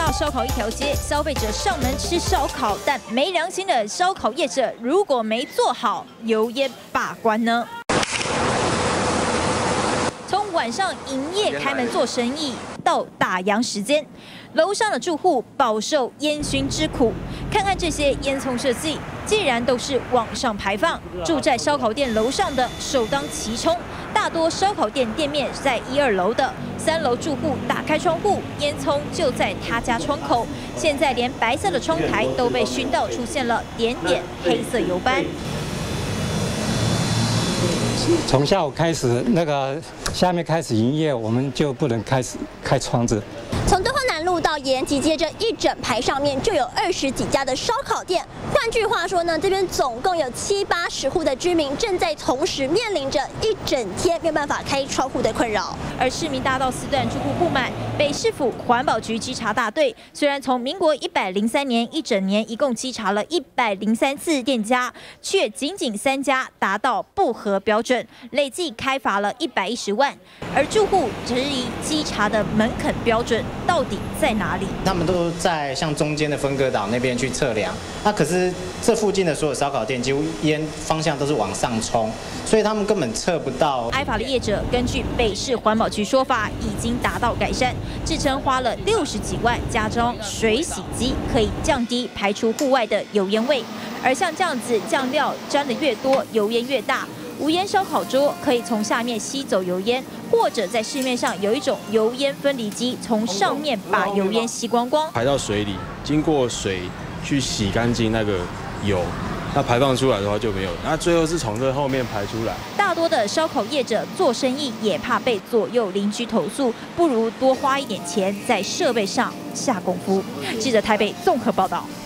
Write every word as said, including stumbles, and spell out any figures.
大烧烤一条街，消费者上门吃烧烤，但没良心的烧烤业者如果没做好油烟把关呢？从晚上营业开门做生意到打烊时间，楼上的住户饱受烟熏之苦。看看这些烟囱设计，既然都是往上排放，住在烧烤店楼上的首当其冲。大多烧烤店店面在一二楼的，三楼住户打开窗户，烟囱就在他家窗口。现在连白色的窗台都被熏到出现了点点黑色油斑。 从下午开始，那个下面开始营业，我们就不能开始开窗子。 从敦化南路到延吉街这一整排上面就有二十几家的烧烤店。换句话说呢，这边总共有七八十户的居民正在同时面临着一整天没有办法开窗户的困扰。 而市民大道四段住户不满，北市府环保局稽查大队虽然从民国一百零三年一整年一共稽查了一百零三次店家，却仅仅三家达到不合标准，累计开罚了一百一十万。而住户质疑稽查的门槛标准到底在哪里？ 他们都在像中间的分割岛那边去测量，那可是这附近的所有烧烤店几乎烟方向都是往上冲，所以他们根本测不到。 挨罚的业者根据北市环保局说法，已经达到改善，自称花了六十几万加装水洗机，可以降低排出户外的油烟味。而像这样子酱料沾的越多，油烟越大。无烟烧烤桌可以从下面吸走油烟，或者在市面上有一种油烟分离机，从上面把油烟吸光光， 排到水里，经过水去洗干净那个油，那排放出来的话就没有，那最后是从这后面排出来。 大多的烧烤业者做生意也怕被左右邻居投诉，不如多花一点钱在设备上下功夫。记者台北综合报道。